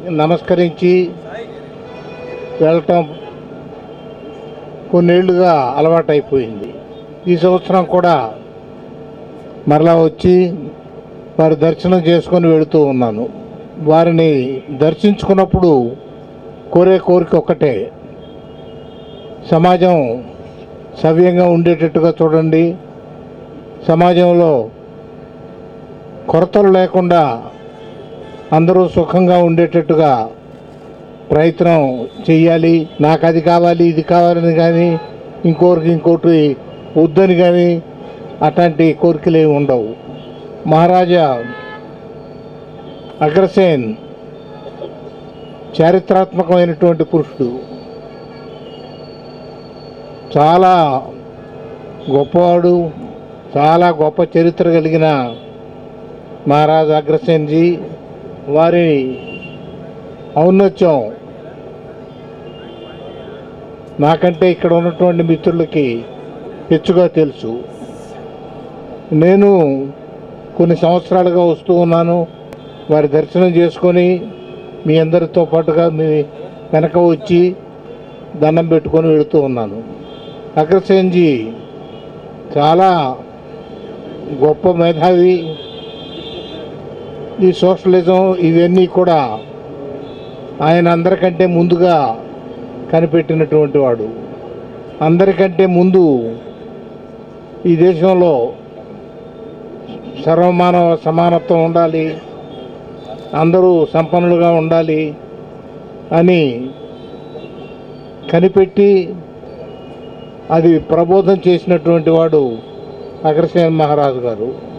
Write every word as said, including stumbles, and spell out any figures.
నమస్కరించి వెళ్ళటం కొన్నేళ్లుగా అలవాటైపోయింది. ఈ సంవత్సరం కూడా మరలా వచ్చి వారి దర్శనం చేసుకొని వెళుతూ ఉన్నాను. వారిని దర్శించుకున్నప్పుడు కోరే కోరిక ఒక్కటే, సమాజం సవ్యంగా ఉండేటట్టుగా చూడండి, సమాజంలో కొరతలు లేకుండా అందరూ సుఖంగా ఉండేటట్టుగా ప్రయత్నం చెయ్యాలి. నాకు అది కావాలి ఇది కావాలని కానీ ఇంకోరికి ఇంకోటి వద్దని కానీ అట్లాంటి కోరికలు ఏమి ఉండవు. మహారాజా అగ్రసేన్ చారిత్రాత్మకమైనటువంటి పురుషుడు, చాలా గొప్పవాడు, చాలా గొప్ప చరిత్ర కలిగిన మహారాజా అగ్రసేన్జీ. వారి ఔన్నత్యం నాకంటే ఇక్కడ ఉన్నటువంటి మిత్రులకి హెచ్చుగా తెలుసు. నేను కొన్ని సంవత్సరాలుగా వస్తూ ఉన్నాను, వారి దర్శనం చేసుకొని మీ అందరితో పాటుగా మీ వెనక వచ్చి దండం పెట్టుకొని వెళుతూ ఉన్నాను. అగ్రసేన్జీ చాలా గొప్ప మేధావి. ఈ సోషలిజం ఇవన్నీ కూడా ఆయన అందరికంటే ముందుగా కనిపెట్టినటువంటి వాడు. అందరికంటే ముందు ఈ దేశంలో సర్వమానవ సమానత్వం ఉండాలి, అందరూ సంపన్నులుగా ఉండాలి అని కనిపెట్టి అది ప్రబోధం చేసినటువంటి వాడు అగ్రసేన్ మహారాజు గారు.